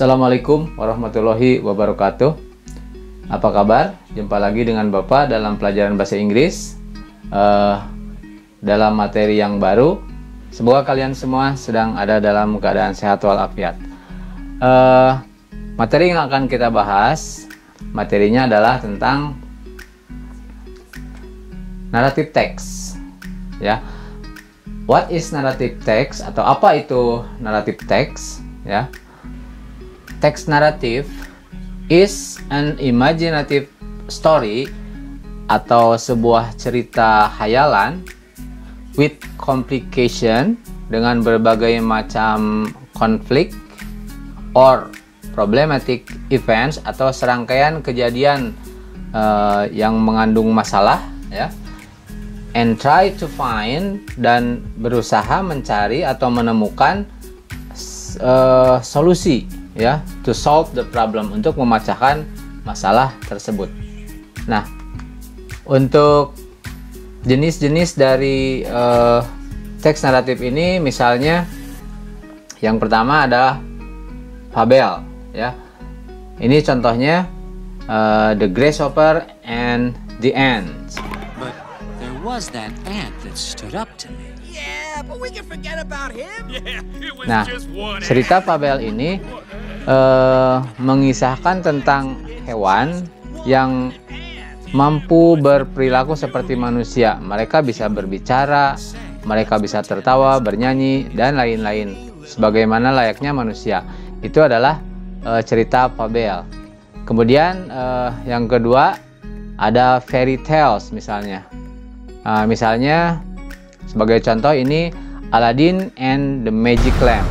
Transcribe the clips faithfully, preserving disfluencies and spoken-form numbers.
Assalamualaikum warahmatullahi wabarakatuh. Apa kabar? Jumpa lagi dengan Bapak dalam pelajaran bahasa Inggris uh, dalam materi yang baru. Semoga kalian semua sedang ada dalam keadaan sehat walafiat. uh, Materi yang akan kita bahas, materinya adalah tentang narrative text, ya. What is narrative text, atau apa itu narrative text, ya? Text narrative is an imaginative story atau sebuah cerita hayalan with complication, dengan berbagai macam konflik, or problematic events atau serangkaian kejadian uh, yang mengandung masalah, ya. And try to find, dan berusaha mencari atau menemukan uh, solusi, ya, to solve the problem, untuk memecahkan masalah tersebut. Nah, untuk jenis-jenis dari uh, teks naratif ini, misalnya yang pertama adalah fabel, ya. Ini contohnya uh, The Grasshopper and the Ant. But there was that ant that stood up to me. Yeah, but we can forget about him. Yeah, it was Nah, just one cerita fabel ini uh, mengisahkan tentang hewan yang mampu berperilaku seperti manusia. Mereka bisa berbicara, mereka bisa tertawa, bernyanyi, dan lain-lain, sebagaimana layaknya manusia. Itu adalah uh, cerita fabel. Kemudian uh, yang kedua ada fairy tales, misalnya. Uh, misalnya sebagai contoh ini Aladdin and the Magic Lamp.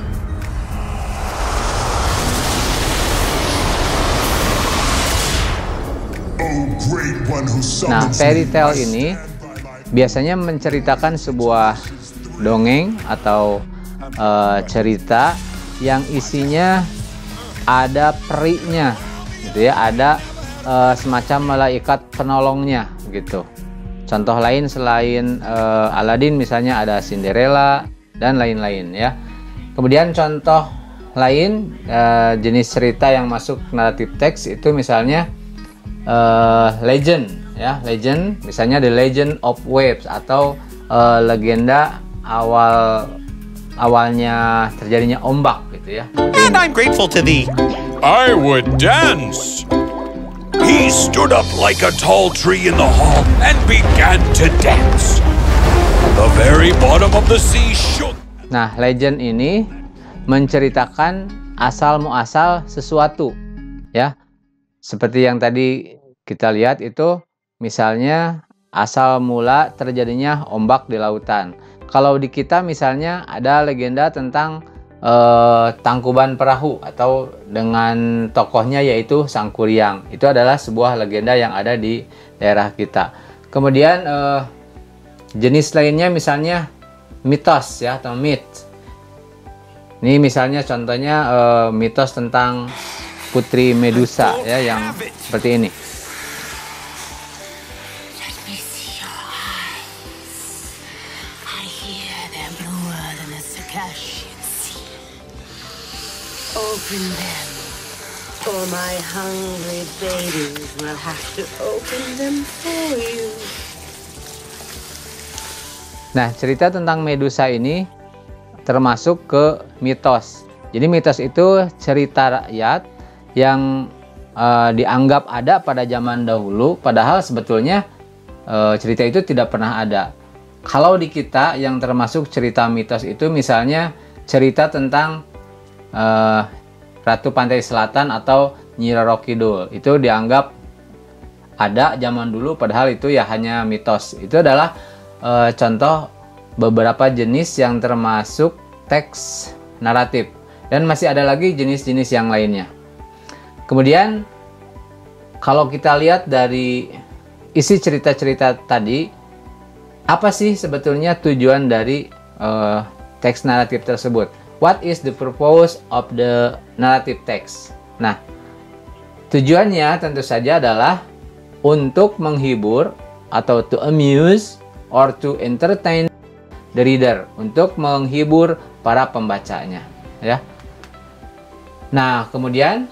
Nah, fairy tale ini biasanya menceritakan sebuah dongeng atau uh, cerita yang isinya ada perinya, gitu ya, ada uh, semacam malaikat penolongnya, gitu. Contoh lain selain uh, Aladdin, misalnya ada Cinderella dan lain-lain, ya. Kemudian contoh lain uh, jenis cerita yang masuk naratif teks itu misalnya uh, legend, ya, legend, misalnya The Legend of Waves, atau uh, legenda awal awalnya terjadinya ombak, gitu ya. And I'm grateful to thee. I would dance. He stood up like a tall tree in the hall and began to dance. The very bottom of the sea shook. Nah, legend ini menceritakan asal muasal sesuatu, ya. Seperti yang tadi kita lihat itu, misalnya asal mula terjadinya ombak di lautan. Kalau di kita misalnya ada legenda tentang eh, Tangkuban Perahu, atau dengan tokohnya yaitu Sang Kuryang. Itu adalah sebuah legenda yang ada di daerah kita. Kemudian eh, jenis lainnya misalnya mitos, ya, atau myth. Ini misalnya contohnya eh, mitos tentang Putri Medusa, ya, yang seperti ini. Open them, or my hungry babies will have to open them for you. Nah, cerita tentang Medusa ini termasuk ke mitos. Jadi mitos itu cerita rakyat yang uh, dianggap ada pada zaman dahulu, padahal sebetulnya uh, cerita itu tidak pernah ada. Kalau di kita yang termasuk cerita mitos itu misalnya cerita tentang Uh, Ratu Pantai Selatan atau Nyi Roro Kidul. Itu dianggap ada zaman dulu, padahal itu ya hanya mitos. Itu adalah uh, contoh beberapa jenis yang termasuk teks naratif. Dan masih ada lagi jenis-jenis yang lainnya. Kemudian kalau kita lihat dari isi cerita-cerita tadi, apa sih sebetulnya tujuan dari uh, teks naratif tersebut? What is the purpose of the narrative text? Nah, tujuannya tentu saja adalah untuk menghibur atau to amuse or to entertain the reader, untuk menghibur para pembacanya, ya. Nah, kemudian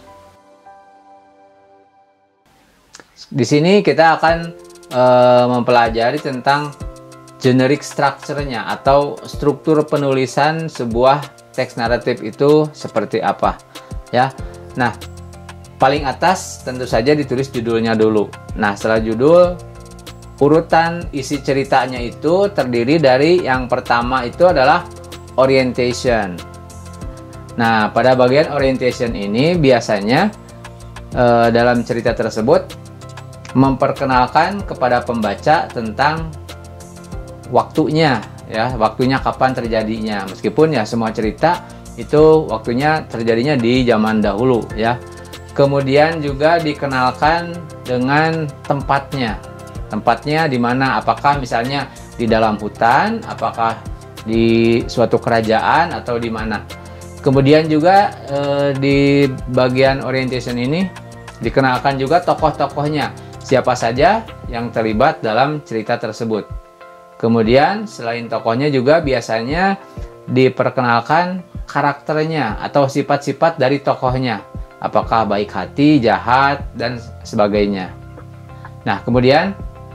di sini kita akan e, mempelajari tentang generic structure-nya atau struktur penulisan sebuah teks naratif itu seperti apa, ya. Nah, paling atas tentu saja ditulis judulnya dulu. Nah, setelah judul, urutan isi ceritanya itu terdiri dari yang pertama itu adalah orientation. Nah, pada bagian orientation ini biasanya e, dalam cerita tersebut memperkenalkan kepada pembaca tentang waktunya, ya, waktunya kapan terjadinya. Meskipun ya semua cerita itu waktunya terjadinya di zaman dahulu, ya. Kemudian juga dikenalkan dengan tempatnya. Tempatnya di mana? Apakah misalnya di dalam hutan, apakah di suatu kerajaan atau di mana? Kemudian juga eh, di bagian orientation ini dikenalkan juga tokoh-tokohnya. Siapa saja yang terlibat dalam cerita tersebut. Kemudian selain tokohnya juga biasanya diperkenalkan karakternya atau sifat-sifat dari tokohnya. Apakah baik hati, jahat, dan sebagainya. Nah, kemudian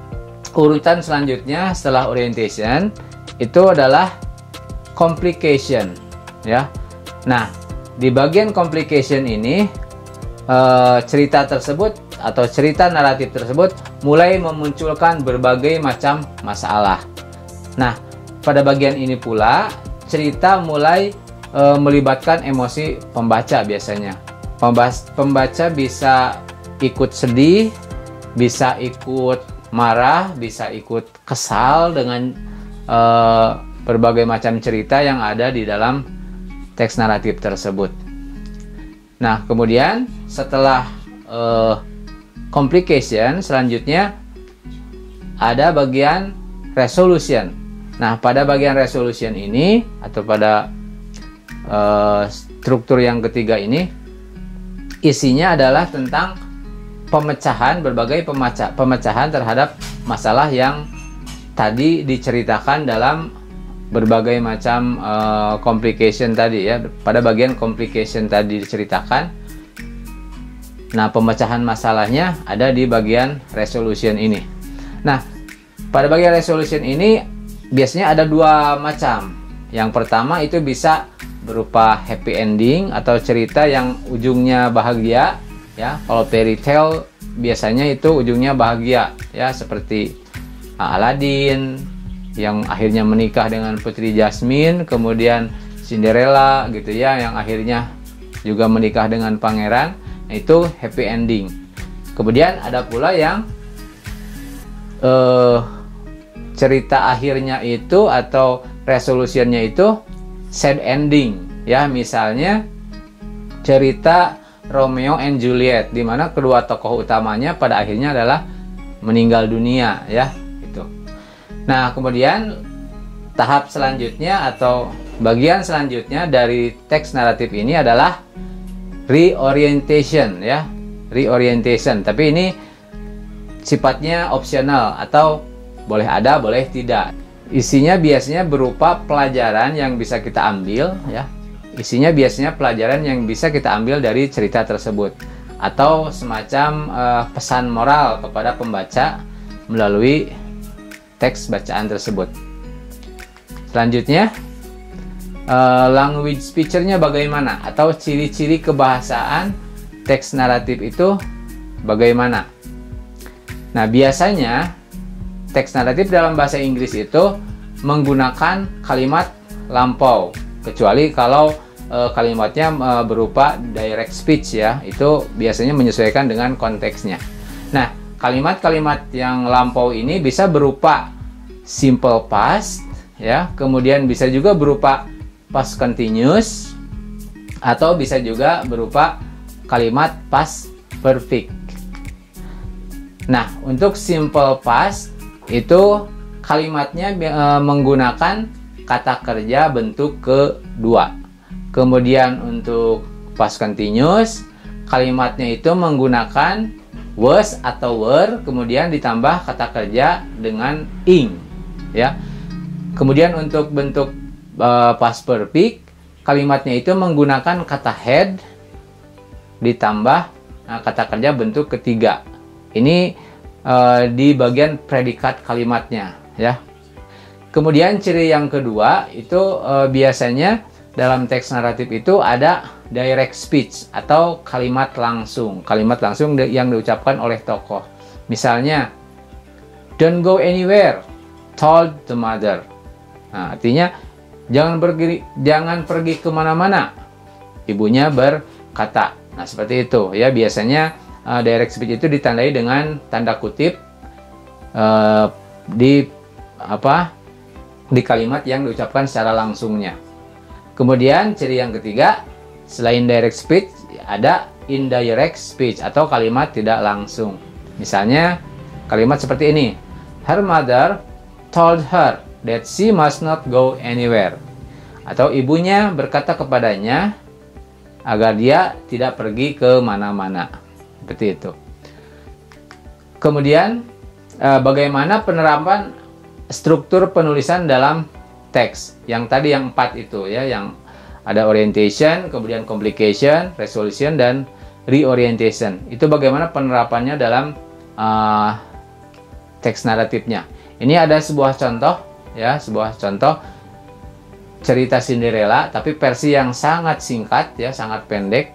urutan selanjutnya setelah orientation itu adalah complication, ya. Nah, di bagian complication ini eh, cerita tersebut atau cerita naratif tersebut mulai memunculkan berbagai macam masalah. Nah, pada bagian ini pula cerita mulai e, melibatkan emosi pembaca biasanya. Pembas, pembaca bisa ikut sedih, bisa ikut marah, bisa ikut kesal dengan e, berbagai macam cerita yang ada di dalam teks naratif tersebut. Nah, kemudian setelah e, complication, selanjutnya ada bagian resolution. Nah, pada bagian resolution ini atau pada uh, struktur yang ketiga ini isinya adalah tentang pemecahan, berbagai pemaca, pemecahan terhadap masalah yang tadi diceritakan dalam berbagai macam uh, complication tadi, ya. Pada bagian complication tadi diceritakan. Nah, pemecahan masalahnya ada di bagian resolution ini. Nah, pada bagian resolution ini biasanya ada dua macam. Yang pertama itu bisa berupa happy ending atau cerita yang ujungnya bahagia, ya. Kalau fairy tale biasanya itu ujungnya bahagia, ya, seperti Aladdin yang akhirnya menikah dengan Putri Jasmine, kemudian Cinderella gitu, ya, yang akhirnya juga menikah dengan pangeran. Itu happy ending. Kemudian ada pula yang uh, cerita akhirnya itu atau resolutionnya itu sad ending, ya. Misalnya cerita Romeo and Juliet, di mana kedua tokoh utamanya pada akhirnya adalah meninggal dunia, ya, itu. Nah, kemudian tahap selanjutnya atau bagian selanjutnya dari teks naratif ini adalah reorientation, ya, reorientation. Tapi ini sifatnya opsional atau boleh ada, boleh tidak. Isinya biasanya berupa pelajaran yang bisa kita ambil, ya. Isinya biasanya pelajaran yang bisa kita ambil dari cerita tersebut atau semacam uh, pesan moral kepada pembaca melalui teks bacaan tersebut. Selanjutnya, Uh, language feature-nya bagaimana atau ciri-ciri kebahasaan teks naratif itu bagaimana. Nah, biasanya teks naratif dalam bahasa Inggris itu menggunakan kalimat lampau, kecuali kalau uh, kalimatnya uh, berupa direct speech, ya. Itu biasanya menyesuaikan dengan konteksnya. Nah, kalimat-kalimat yang lampau ini bisa berupa simple past, ya, kemudian bisa juga berupa past continuous, atau bisa juga berupa kalimat past perfect. Nah, untuk simple past itu kalimatnya e, menggunakan kata kerja bentuk kedua. Kemudian untuk past continuous, kalimatnya itu menggunakan was atau were, kemudian ditambah kata kerja dengan ing, ya. Kemudian untuk bentuk Uh, past perfect, kalimatnya itu menggunakan kata had, ditambah nah, kata kerja bentuk ketiga. Ini uh, di bagian predikat kalimatnya ya. Kemudian ciri yang kedua itu uh, biasanya dalam teks naratif itu ada direct speech atau kalimat langsung. Kalimat langsung yang diucapkan oleh tokoh. Misalnya, "Don't go anywhere," told the mother. Nah, artinya jangan pergi, jangan pergi kemana-mana. Ibunya berkata. Nah, seperti itu ya. Biasanya uh, direct speech itu ditandai dengan tanda kutip uh, di apa? Di kalimat yang diucapkan secara langsungnya. Kemudian ciri yang ketiga, selain direct speech ada indirect speech atau kalimat tidak langsung. Misalnya kalimat seperti ini. Her mother told her that she must not go anywhere. Atau ibunya berkata kepadanya agar dia tidak pergi ke mana-mana. Seperti itu. Kemudian bagaimana penerapan struktur penulisan dalam teks yang tadi yang empat itu ya, yang ada orientation, kemudian complication, resolution, dan reorientation. Itu bagaimana penerapannya dalam uh, teks naratifnya. Ini ada sebuah contoh ya, sebuah contoh cerita Cinderella tapi versi yang sangat singkat ya, sangat pendek.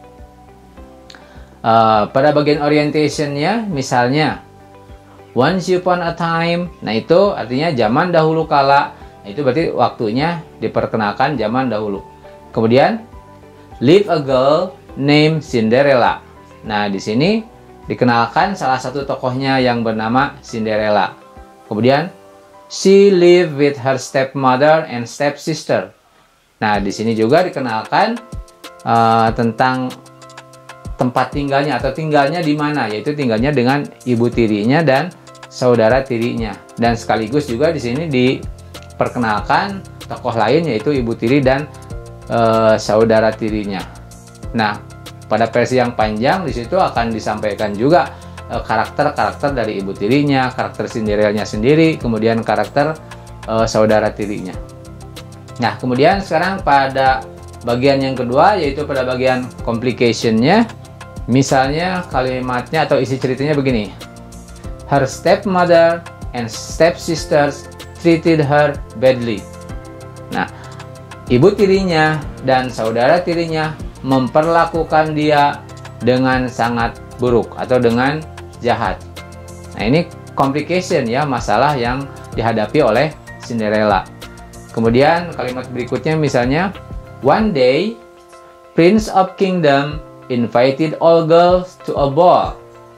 Uh, pada bagian orientationnya misalnya once upon a time, nah itu artinya zaman dahulu kala. Nah, itu berarti waktunya diperkenalkan zaman dahulu. Kemudian live a girl named Cinderella. Nah, di sini dikenalkan salah satu tokohnya yang bernama Cinderella. Kemudian she lived with her stepmother and stepsister. Nah, di sini juga dikenalkan uh, tentang tempat tinggalnya atau tinggalnya di mana, yaitu tinggalnya dengan ibu tirinya dan saudara tirinya, dan sekaligus juga di sini diperkenalkan tokoh lain yaitu ibu tiri dan e, saudara tirinya. Nah, pada versi yang panjang di situ akan disampaikan juga karakter-karakter e, dari ibu tirinya, karakter Cinderella-nya sendiri, kemudian karakter e, saudara tirinya. Nah, kemudian sekarang pada bagian yang kedua yaitu pada bagian complication-nya. Misalnya kalimatnya atau isi ceritanya begini. Her stepmother and stepsisters treated her badly. Nah, ibu tirinya dan saudara tirinya memperlakukan dia dengan sangat buruk atau dengan jahat. Nah, ini complication ya, masalah yang dihadapi oleh Cinderella. Kemudian kalimat berikutnya misalnya, one day Prince of Kingdom invited all girls to a ball.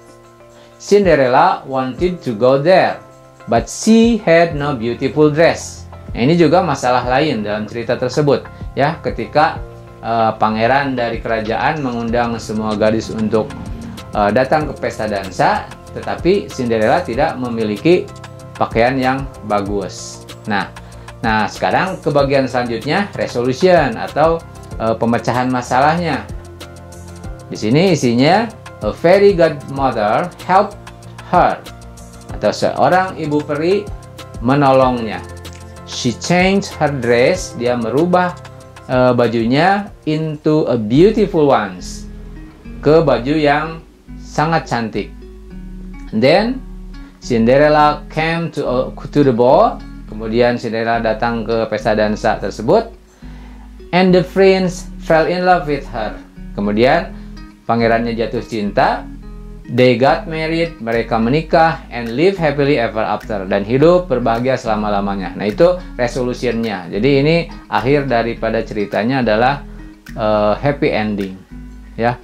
Cinderella wanted to go there, but she had no beautiful dress. Nah, ini juga masalah lain dalam cerita tersebut ya, ketika uh, pangeran dari kerajaan mengundang semua gadis untuk uh, datang ke pesta dansa, tetapi Cinderella tidak memiliki pakaian yang bagus. Nah, nah sekarang ke bagian selanjutnya, resolution atau uh, pemecahan masalahnya. Di sini isinya a fairy godmother helped her, atau seorang ibu peri menolongnya. She changed her dress, dia merubah uh, bajunya into a beautiful ones, ke baju yang sangat cantik. And then Cinderella came to uh, to the ball. Kemudian Cinderella datang ke pesta dansa tersebut. And the prince fell in love with her. Kemudian pangerannya jatuh cinta. They got married, mereka menikah, and live happily ever after, dan hidup berbahagia selama-lamanya. Nah, itu resolutionnya. Jadi ini akhir daripada ceritanya adalah uh, happy ending, ya.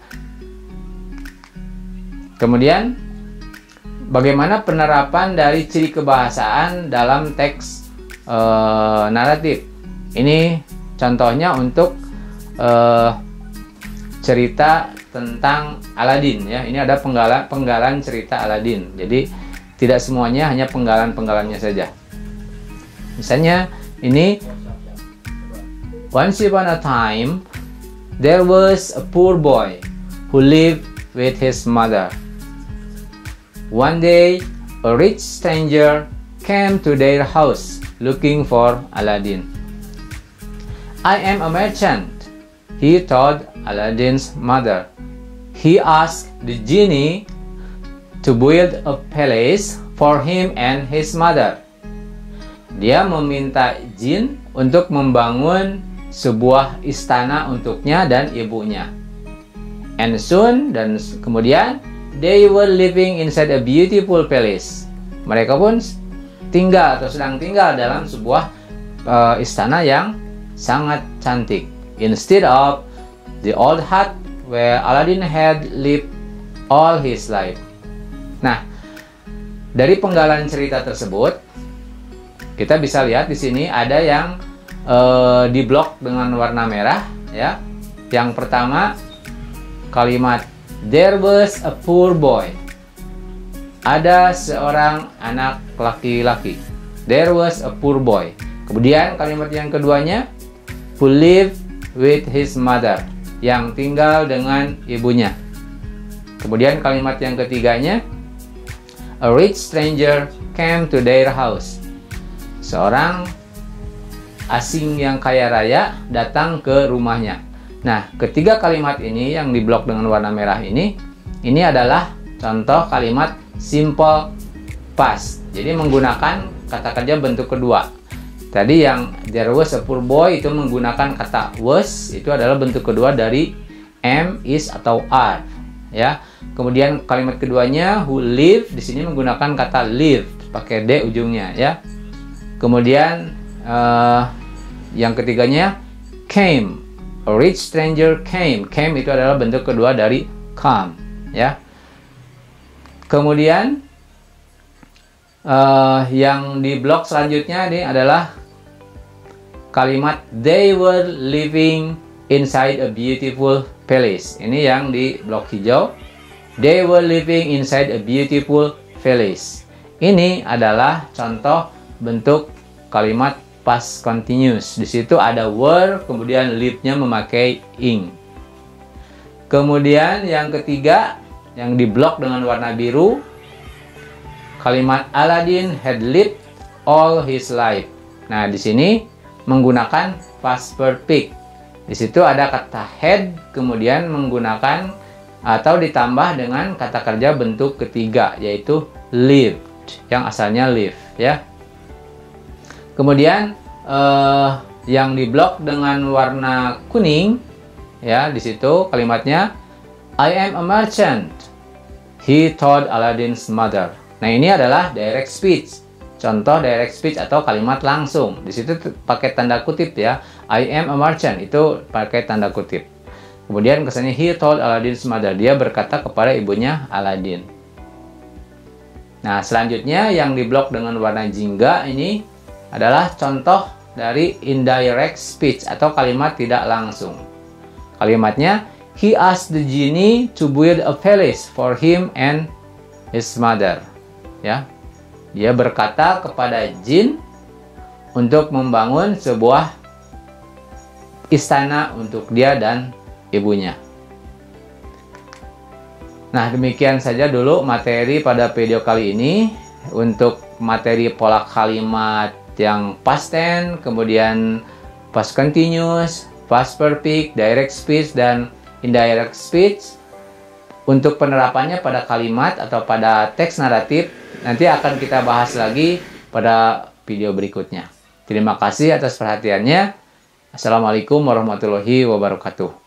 Kemudian bagaimana penerapan dari ciri kebahasaan dalam teks uh, naratif? Ini contohnya untuk uh, cerita tentang Aladin ya. Ini ada penggalan penggalan cerita Aladin. Jadi tidak semuanya hanya penggalan-penggalannya saja. Misalnya ini, once upon a time there was a poor boy who lived with his mother. One day a rich stranger came to their house looking for Aladdin. I am a merchant, he told Aladdin's mother. he asked the genie to build a palace for him and his mother. Dia meminta jin untuk membangun sebuah istana untuknya dan ibunya. And soon, dan kemudian, they were living inside a beautiful palace. Mereka pun tinggal atau sedang tinggal dalam sebuah uh, istana yang sangat cantik. Instead of the old hut where Aladdin had lived all his life. Nah, dari penggalan cerita tersebut, kita bisa lihat di sini ada yang uh, di blok dengan warna merah, ya. Yang pertama, kalimat there was a poor boy. Ada seorang anak laki-laki. There was a poor boy. Kemudian kalimat yang keduanya, who lived with his mother, yang tinggal dengan ibunya. Kemudian kalimat yang ketiganya, a rich stranger came to their house. Seorang asing yang kaya raya datang ke rumahnya. Nah, ketiga kalimat ini yang diblok dengan warna merah ini, ini adalah contoh kalimat simple past. Jadi menggunakan kata kerja bentuk kedua. Tadi yang there was a poor boy itu menggunakan kata was, itu adalah bentuk kedua dari am, is, atau are. Ya. Kemudian kalimat keduanya who live di sini menggunakan kata live, pakai d ujungnya, ya. Kemudian uh, yang ketiganya came. A rich stranger came. Came itu adalah bentuk kedua dari come, ya. Kemudian uh, yang di blok selanjutnya ini adalah kalimat they were living inside a beautiful palace. Ini yang di blok hijau. They were living inside a beautiful palace. Ini adalah contoh bentuk kalimat past continuous. Di situ ada were, kemudian live-nya memakai ing. Kemudian yang ketiga, yang diblok dengan warna biru, kalimat Aladdin had lived all his life. Nah, di sini menggunakan past perfect. Di situ ada kata had, kemudian menggunakan atau ditambah dengan kata kerja bentuk ketiga, yaitu lived, yang asalnya live, ya. Kemudian eh, yang diblok dengan warna kuning, ya, di situ kalimatnya I am a merchant, he told Aladdin's mother. Nah, ini adalah direct speech, contoh direct speech atau kalimat langsung. Di situ pakai tanda kutip, ya. I am a merchant itu pakai tanda kutip. Kemudian kesannya he told Aladdin's mother, dia berkata kepada ibunya Aladdin. Nah, selanjutnya yang diblok dengan warna jingga ini adalah contoh dari indirect speech atau kalimat tidak langsung. Kalimatnya, he asked the genie to build a palace for him and his mother. Ya, dia berkata kepada jin untuk membangun sebuah istana untuk dia dan ibunya. Nah, demikian saja dulu materi pada video kali ini. Untuk materi pola kalimat yang past tense, kemudian past continuous, past perfect, direct speech, dan indirect speech. Untuk penerapannya pada kalimat atau pada teks naratif, nanti akan kita bahas lagi pada video berikutnya. Terima kasih atas perhatiannya. Assalamualaikum warahmatullahi wabarakatuh.